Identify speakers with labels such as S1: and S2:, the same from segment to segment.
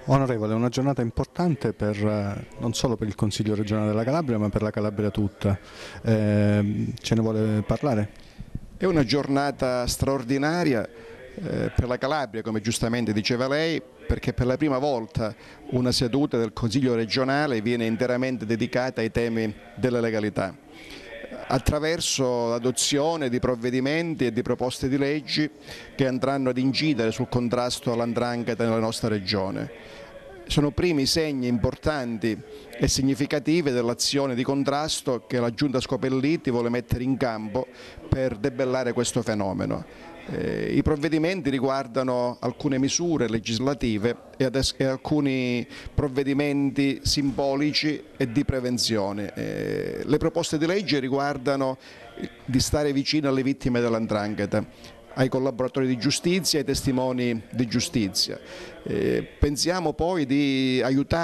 S1: Onorevole, è una giornata importante non solo per il Consiglio regionale della Calabria, ma per la Calabria tutta. Ce ne vuole parlare?
S2: È una giornata straordinaria per la Calabria, come giustamente diceva lei, perché per la prima volta una seduta del Consiglio regionale viene interamente dedicata ai temi della legalità, attraverso l'adozione di provvedimenti e di proposte di leggi che andranno ad incidere sul contrasto all''ndrangheta nella nostra regione. Sono primi segni importanti e significativi dell'azione di contrasto che la Giunta Scopelliti vuole mettere in campo per debellare questo fenomeno. I provvedimenti riguardano alcune misure legislative e alcuni provvedimenti simbolici e di prevenzione. Le proposte di legge riguardano di stare vicino alle vittime dell''ndrangheta, ai collaboratori di giustizia e ai testimoni di giustizia. Pensiamo poi di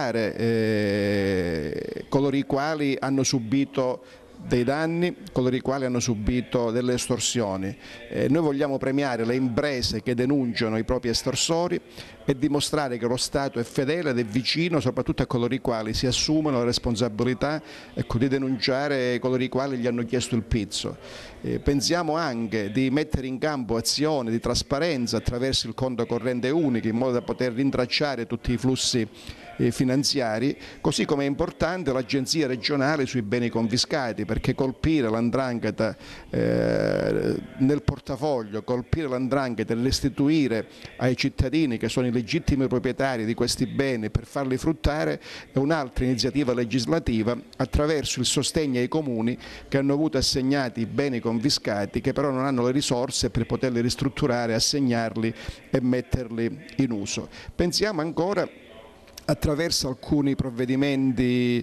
S2: aiutare coloro i quali hanno subito dei danni, coloro i quali hanno subito delle estorsioni. Noi vogliamo premiare le imprese che denunciano i propri estorsori e dimostrare che lo Stato è fedele ed è vicino soprattutto a coloro i quali si assumono la responsabilità di denunciare coloro i quali gli hanno chiesto il pizzo. Pensiamo anche di mettere in campo azioni di trasparenza attraverso il conto corrente unico in modo da poter rintracciare tutti i flussi finanziari, così come è importante l'agenzia regionale sui beni confiscati, perché colpire l''ndrangheta nel portafoglio, colpire l''ndrangheta e restituire ai cittadini che sono i legittimi proprietari di questi beni per farli fruttare è un'altra iniziativa legislativa attraverso il sostegno ai comuni che hanno avuto assegnati beni confiscati che però non hanno le risorse per poterli ristrutturare, assegnarli e metterli in uso. Pensiamo ancora attraverso alcuni provvedimenti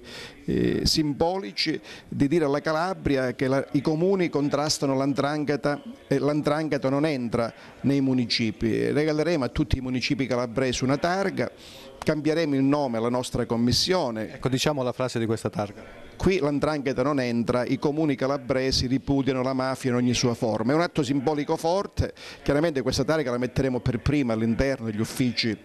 S2: simbolici di dire alla Calabria che i comuni contrastano l''ndrangheta e l''ndrangheta non entra nei municipi. Regaleremo a tutti i municipi calabresi una targa, cambieremo il nome alla nostra commissione.
S1: Ecco, diciamo la frase di questa targa.
S2: Qui l''ndrangheta non entra, i comuni calabresi ripudiano la mafia in ogni sua forma. È un atto simbolico forte, chiaramente questa targa la metteremo per prima all'interno degli uffici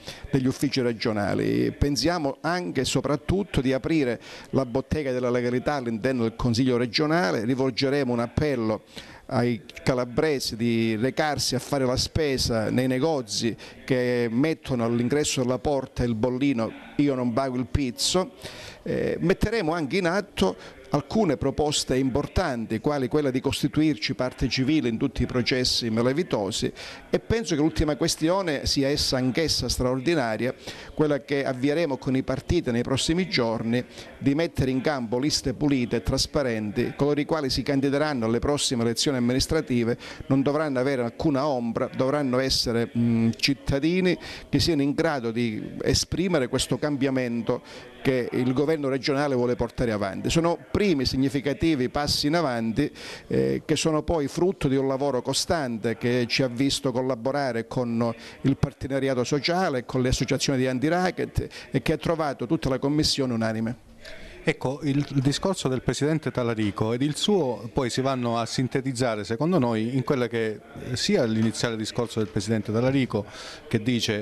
S2: regionali. Pensiamo anche e soprattutto di aprire la bottega della legalità all'interno del Consiglio regionale, rivolgeremo un appello ai calabresi di recarsi a fare la spesa nei negozi che mettono all'ingresso della porta il bollino "io non pago il pizzo". Metteremo anche in atto alcune proposte importanti, quali quella di costituirci parte civile in tutti i processi malavitosi, e penso che l'ultima questione sia essa anch'essa straordinaria, quella che avvieremo con i partiti nei prossimi giorni, di mettere in campo liste pulite e trasparenti. Coloro i quali si candideranno alle prossime elezioni amministrative non dovranno avere alcuna ombra, dovranno essere cittadini che siano in grado di esprimere questo cambiamento che il governo regionale vuole portare avanti. Sono primi significativi passi in avanti che sono poi frutto di un lavoro costante che ci ha visto collaborare con il partenariato sociale, con le associazioni di anti-racket e che ha trovato tutta la Commissione unanime.
S1: Ecco, il discorso del Presidente Talarico ed il suo poi si vanno a sintetizzare, secondo noi, in quella che sia l'iniziale discorso del Presidente Talarico, che dice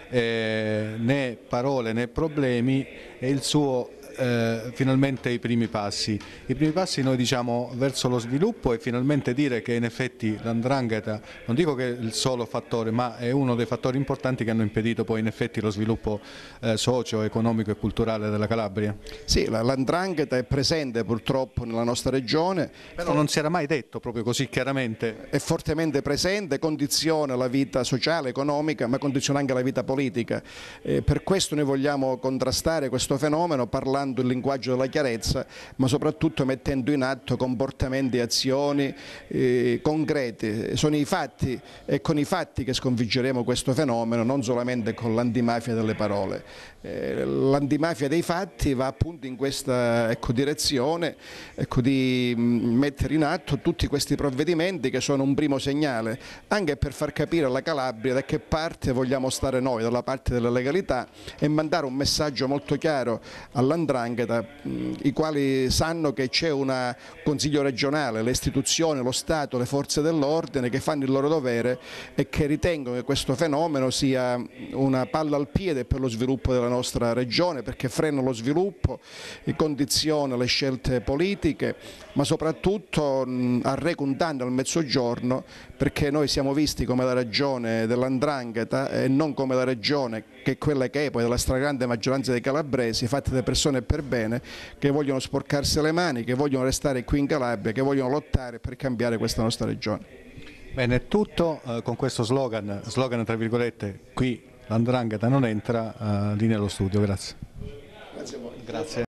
S1: né parole né problemi, e il suo finalmente i primi passi. I primi passi noi diciamo verso lo sviluppo e finalmente dire che in effetti l''ndrangheta, non dico che è il solo fattore, ma è uno dei fattori importanti che hanno impedito poi in effetti lo sviluppo socio, economico e culturale della Calabria.
S2: Sì, l''ndrangheta è presente purtroppo nella nostra regione.
S1: Però non si era mai detto proprio così chiaramente.
S2: È fortemente presente, condiziona la vita sociale, economica, ma condiziona anche la vita politica. Per questo noi vogliamo contrastare questo fenomeno parlando il linguaggio della chiarezza, ma soprattutto mettendo in atto comportamenti e azioni concreti. Sono i fatti, è con i fatti che sconfiggeremo questo fenomeno, non solamente con l'antimafia delle parole. L'antimafia dei fatti va appunto in questa direzione, di mettere in atto tutti questi provvedimenti che sono un primo segnale, anche per far capire alla Calabria da che parte vogliamo stare noi, dalla parte della legalità, e mandare un messaggio molto chiaro all''ndrangheta dell''ndrangheta, i quali sanno che c'è un consiglio regionale, le istituzioni, lo Stato, le forze dell'ordine che fanno il loro dovere e che ritengono che questo fenomeno sia una palla al piede per lo sviluppo della nostra regione, perché frena lo sviluppo, condiziona le scelte politiche, ma soprattutto arreca un danno al Mezzogiorno, perché noi siamo visti come la regione dell''ndrangheta e non come la regione che è quella che è poi della stragrande maggioranza dei calabresi, fatta da persone per bene che vogliono sporcarsi le mani, che vogliono restare qui in Calabria, che vogliono lottare per cambiare questa nostra regione.
S1: Bene, è tutto con questo slogan tra virgolette, qui l''ndrangheta non entra, lì nello studio, grazie.
S2: Grazie a voi.
S1: Grazie.